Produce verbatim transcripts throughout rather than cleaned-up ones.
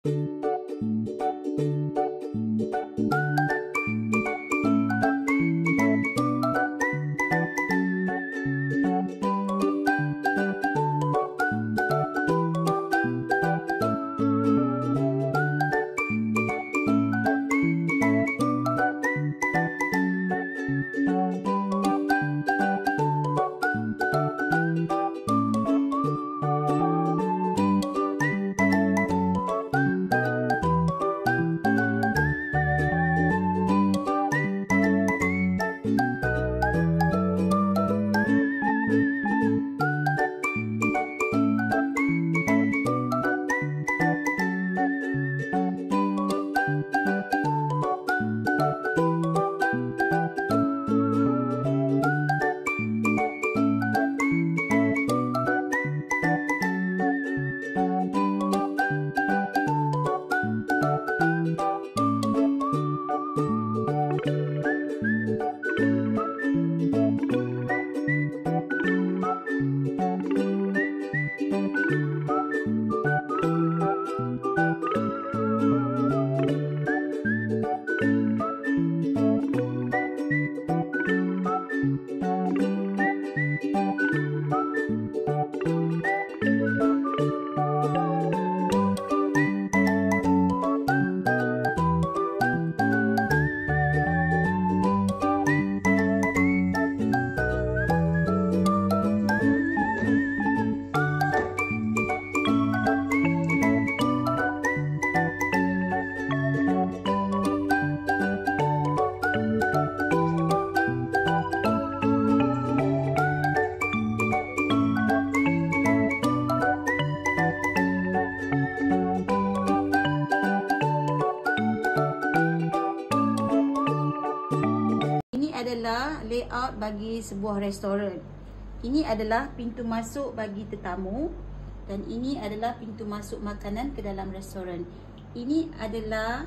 Adalah layout bagi sebuah restoran. Ini adalah pintu masuk bagi tetamu dan ini adalah pintu masuk makanan ke dalam restoran. Ini adalah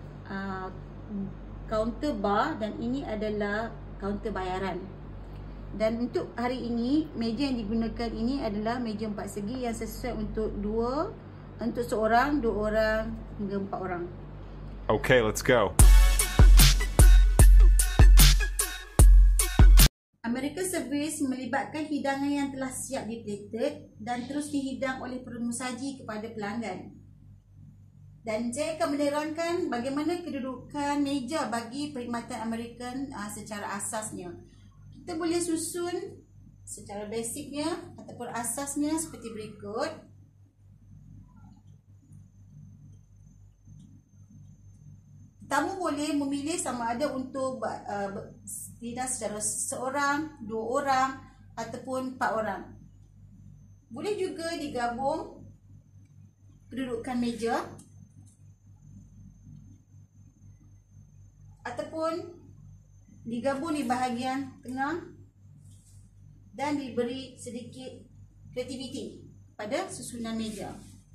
uh, kaunter bar dan ini adalah kaunter bayaran. Dan untuk hari ini, meja yang digunakan ini adalah meja empat segi yang sesuai untuk dua, untuk seorang, dua orang hingga empat orang. Okay, let's go. American Service melibatkan hidangan yang telah siap diplated dan terus dihidang oleh pengusaji kepada pelanggan. Dan saya akan menerangkan bagaimana kedudukan meja bagi perkhidmatan American uh, secara asasnya. Kita boleh susun secara basicnya ataupun asasnya seperti berikut. Tamu boleh memilih sama ada untuk uh, tidak secara seorang, dua orang ataupun empat orang. Boleh juga digabung kedudukan meja ataupun digabung di bahagian tengah dan diberi sedikit kreativiti pada susunan meja.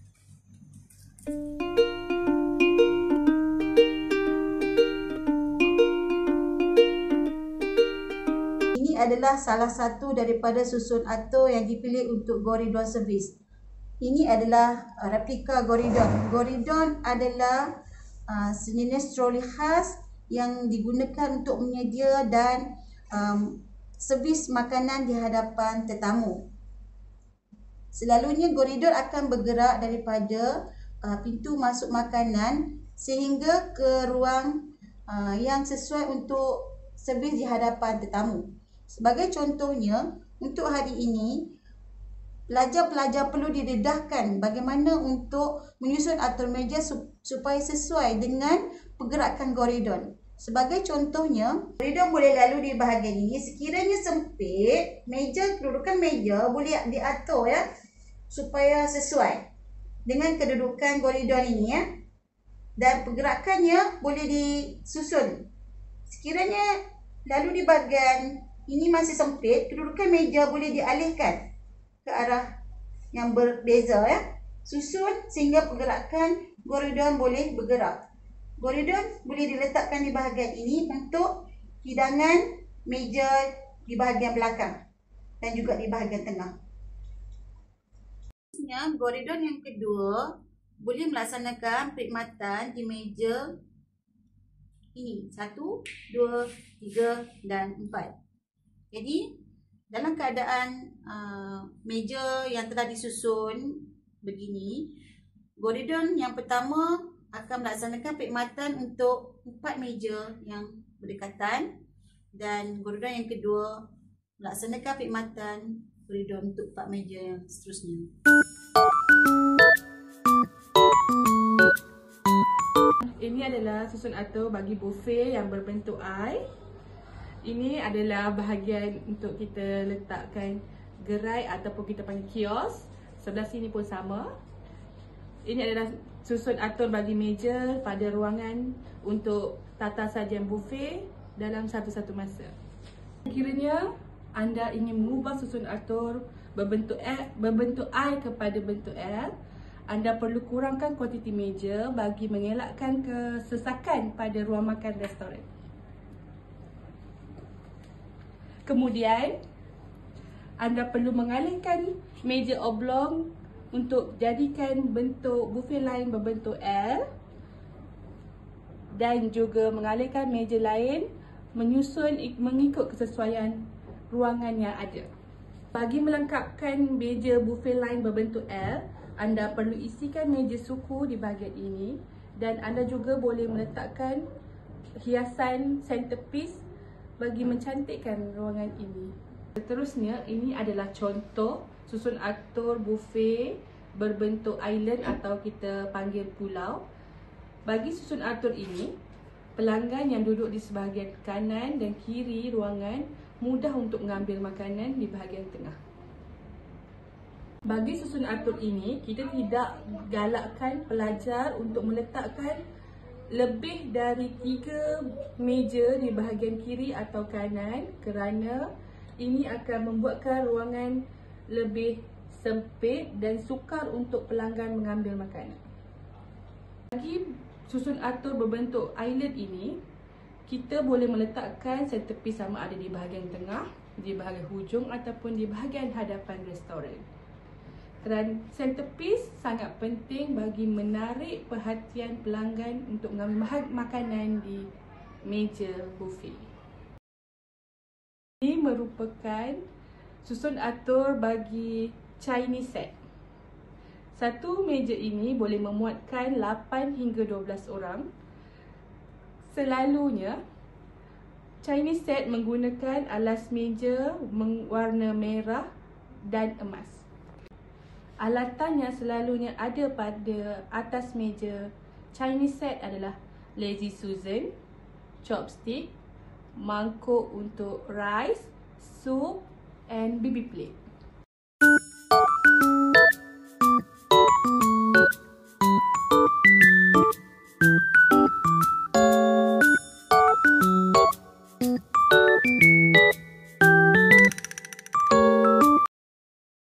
Adalah salah satu daripada susun atur yang dipilih untuk Goridon Service. Ini adalah uh, replika Goridon. Goridon adalah uh, sejenis troli khas yang digunakan untuk menyedia dan um, servis makanan di hadapan tetamu. Selalunya Goridon akan bergerak daripada uh, pintu masuk makanan sehingga ke ruang uh, yang sesuai untuk servis di hadapan tetamu. Sebagai contohnya, untuk hari ini, pelajar-pelajar perlu didedahkan bagaimana untuk menyusun atur meja supaya sesuai dengan pergerakan Goridon. Sebagai contohnya, Goridon boleh lalu di bahagian ini. Sekiranya sempit, meja, kedudukan meja boleh diatur ya, supaya sesuai dengan kedudukan Goridon ini ya. Dan pergerakannya boleh disusun. Sekiranya lalu di bahagian ini masih sempit, kedudukan meja boleh dialihkan ke arah yang berbeza ya. Susun sehingga pergerakan Goridon boleh bergerak. Goridon boleh diletakkan di bahagian ini untuk hidangan meja di bahagian belakang dan juga di bahagian tengah. Goridon yang kedua boleh melaksanakan perkhidmatan di meja ini. Satu, dua, tiga dan empat. Jadi, dalam keadaan uh, meja yang telah disusun begini, Goridon yang pertama akan melaksanakan perkhidmatan untuk empat meja yang berdekatan, dan Goridon yang kedua melaksanakan perkhidmatan Goridon untuk empat meja yang seterusnya. Ini adalah susun atur bagi buffet yang berbentuk I. Ini adalah bahagian untuk kita letakkan gerai ataupun kita panggil kios. Sebelah sini pun sama. Ini adalah susun atur bagi meja pada ruangan untuk tata sajian buffet dalam satu-satu masa. Kiranya anda ingin mengubah susun atur berbentuk L, berbentuk I kepada bentuk L, anda perlu kurangkan kuantiti meja bagi mengelakkan kesesakan pada ruang makan restoran. Kemudian, anda perlu mengalihkan meja oblong untuk jadikan bentuk buffet lain berbentuk L, dan juga mengalihkan meja lain menyusun mengikut kesesuaian ruangan yang ada. Bagi melengkapkan meja buffet lain berbentuk L, anda perlu isikan meja suku di bahagian ini, dan anda juga boleh meletakkan hiasan centerpiece bagi mencantikkan ruangan ini. Seterusnya, ini adalah contoh susun atur buffet berbentuk island atau kita panggil pulau. Bagi susun atur ini, pelanggan yang duduk di sebahagian kanan dan kiri ruangan mudah untuk mengambil makanan di bahagian tengah. Bagi susun atur ini, kita tidak galakkan pelajar untuk meletakkan lebih dari tiga meja di bahagian kiri atau kanan, kerana ini akan membuatkan ruangan lebih sempit dan sukar untuk pelanggan mengambil makanan. Bagi susun atur berbentuk island ini, kita boleh meletakkan centerpiece sama ada di bahagian tengah, di bahagian hujung ataupun di bahagian hadapan restoran. Kerana centerpiece sangat penting bagi menarik perhatian pelanggan untuk mengambil makanan di meja buffet. Ini merupakan susun atur bagi Chinese set. Satu meja ini boleh memuatkan lapan hingga dua belas orang. Selalunya, Chinese set menggunakan alas meja warna merah dan emas. Alatan yang selalunya ada pada atas meja Chinese set adalah Lazy Susan, chopstick, mangkuk untuk rice, soup and baby plate.